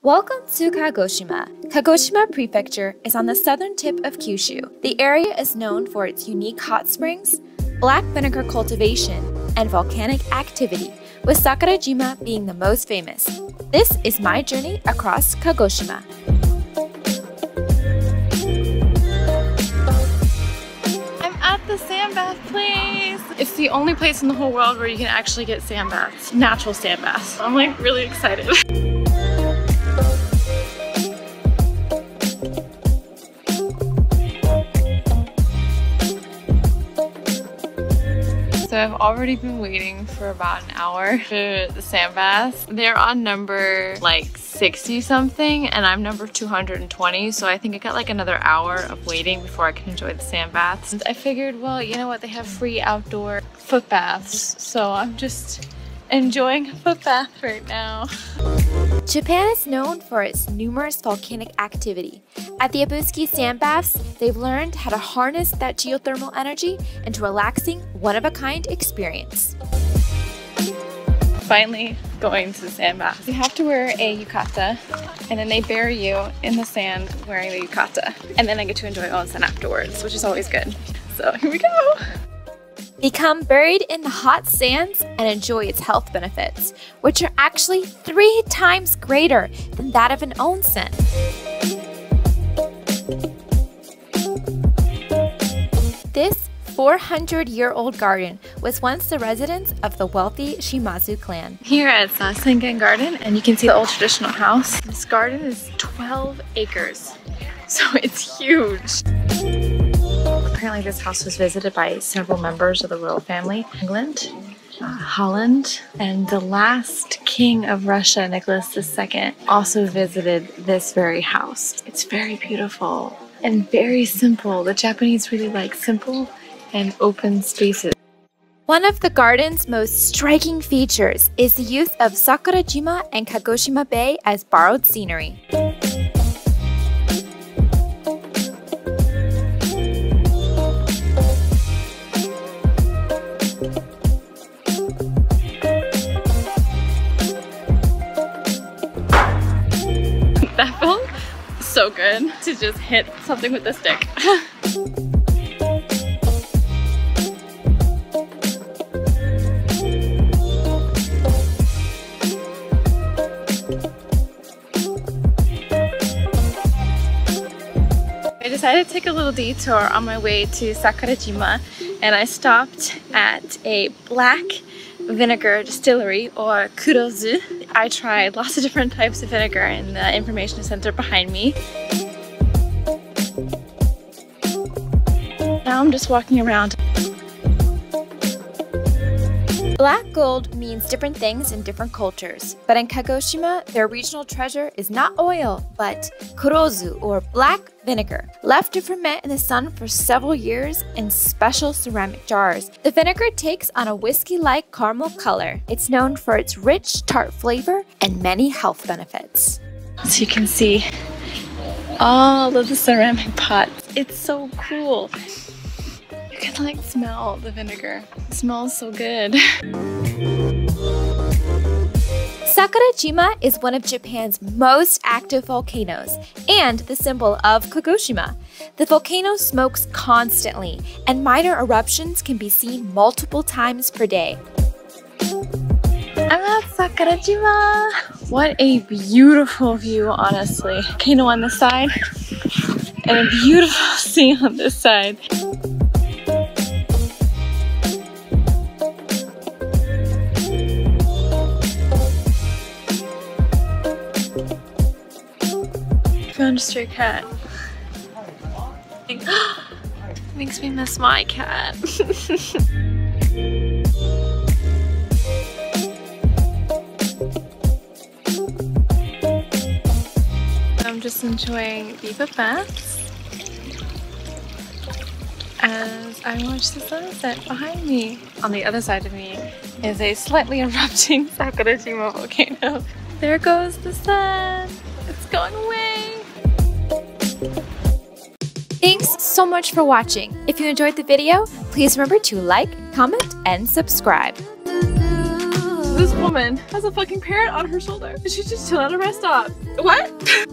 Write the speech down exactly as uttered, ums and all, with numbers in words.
Welcome to Kagoshima. Kagoshima prefecture is on the southern tip of Kyushu. The area is known for its unique hot springs, black vinegar cultivation, and volcanic activity, with Sakurajima being the most famous. This is my journey across Kagoshima. I'm at the sand bath place. It's the only place in the whole world where you can actually get sand baths, natural sand baths. I'm like really excited. So I've already been waiting for about an hour for the sand baths. They're on number like sixty something and I'm number two hundred twenty, so I think I got like another hour of waiting before I can enjoy the sand baths. And I figured, well, you know what, they have free outdoor foot baths, so I'm just enjoying a foot bath right now. Japan is known for its numerous volcanic activity. At the Ibusuki sand baths, they've learned how to harness that geothermal energy into a relaxing, one-of-a-kind experience. Finally going to the sand bath. You have to wear a yukata, and then they bury you in the sand wearing the yukata. And then I get to enjoy onsen afterwards, which is always good. So here we go! Become buried in the hot sands and enjoy its health benefits, which are actually three times greater than that of an onsen. This four hundred year old garden was once the residence of the wealthy Shimazu clan. Here at Sengen Garden, and you can see the old traditional house. This garden is twelve acres, so it's huge. Apparently this house was visited by several members of the royal family. England, uh, Holland, and the last king of Russia, Nicholas the Second, also visited this very house. It's very beautiful and very simple. The Japanese really like simple and open spaces. One of the garden's most striking features is the use of Sakurajima and Kagoshima Bay as borrowed scenery. That felt so good to just hit something with the stick. I decided to take a little detour on my way to Sakurajima, and I stopped at a black vinegar distillery, or kurozu. I tried lots of different types of vinegar in the information center behind me. Now I'm just walking around. Black gold means different things in different cultures, but in Kagoshima, their regional treasure is not oil, but kurozu, or black vinegar, left to ferment in the sun for several years in special ceramic jars. The vinegar takes on a whiskey-like caramel color. It's known for its rich, tart flavor and many health benefits. So you can see all of the ceramic pots. It's so cool. You can like smell the vinegar. It smells so good. Sakurajima is one of Japan's most active volcanoes and the symbol of Kagoshima. The volcano smokes constantly, and minor eruptions can be seen multiple times per day. I'm at Sakurajima. What a beautiful view, honestly. Volcano on this side and a beautiful sea on this side. Found a stray cat. Makes me miss my cat. I'm just enjoying the foot baths as I watch the sunset behind me. On the other side of me is a slightly erupting Sakurajima volcano. There goes the sun. It's going away. Thanks so much for watching. If you enjoyed the video, please remember to like, comment, and subscribe. This woman has a fucking parrot on her shoulder. She's just chilling at a rest stop. What?